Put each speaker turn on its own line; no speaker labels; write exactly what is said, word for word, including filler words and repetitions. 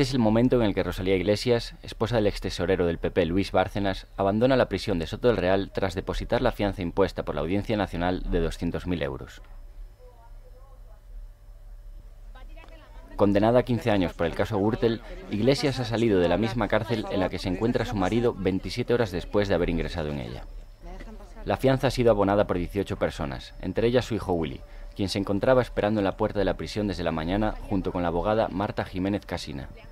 Este es el momento en el que Rosalía Iglesias, esposa del extesorero del P P Luis Bárcenas, abandona la prisión de Soto del Real tras depositar la fianza impuesta por la Audiencia Nacional de doscientos mil euros. Condenada a quince años por el caso Gürtel, Iglesias ha salido de la misma cárcel en la que se encuentra su marido veintisiete horas después de haber ingresado en ella. La fianza ha sido abonada por dieciocho personas, entre ellas su hijo Willy, quien se encontraba esperando en la puerta de la prisión desde la mañana junto con la abogada Marta Jiménez Casina.